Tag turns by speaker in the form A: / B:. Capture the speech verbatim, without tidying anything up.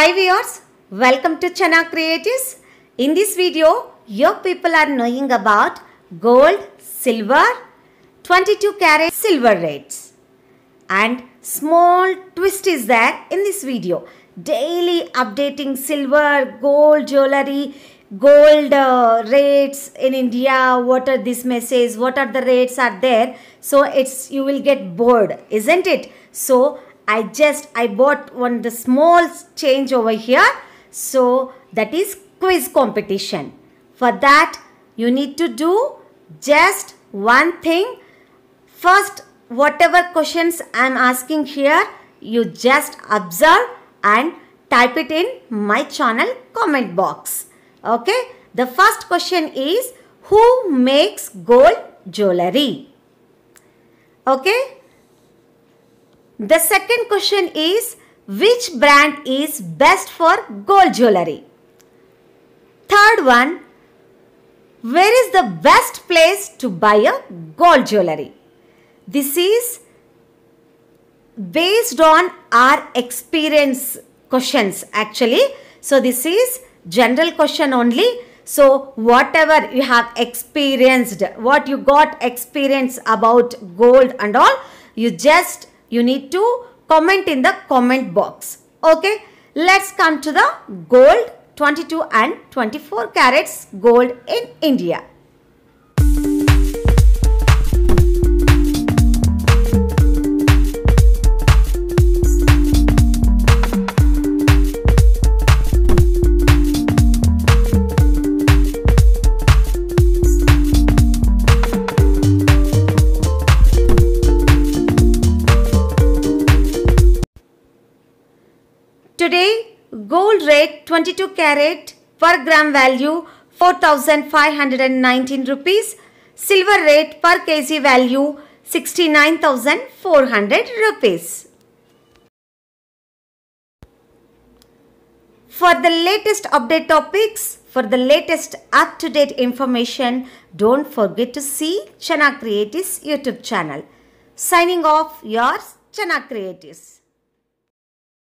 A: Hi viewers, welcome to Chana Creatives. In this video, your people are knowing about gold, silver, twenty-two karat silver rates. And small twist is there in this video. Daily updating silver, gold jewelry, gold uh, rates in India. What are these messages? What are the rates are there? So it's you will get bored, isn't it? So I just I bought one the small change over here. So that is quiz competition. For that you need to do just one thing. First, whatever questions I am asking here, you just observe and type it in my channel comment box. Okay. The first question is, who makes gold jewelry? Okay. The second question is, which brand is best for gold jewelry? Third one, where is the best place to buy a gold jewelry? This is based on our experience questions actually. So this is general question only. So whatever you have experienced, what you got experience about gold and all, you just you need to comment in the comment box. Okay, let's come to the gold twenty-two and twenty-four carats gold in India. Today, gold rate twenty-two carat per gram value four thousand five hundred nineteen rupees. Silver rate per kg value sixty-nine thousand four hundred rupees. For the latest update topics, for the latest up-to-date information, don't forget to see Chana Creatives YouTube channel. Signing off, yours Chana Creatives.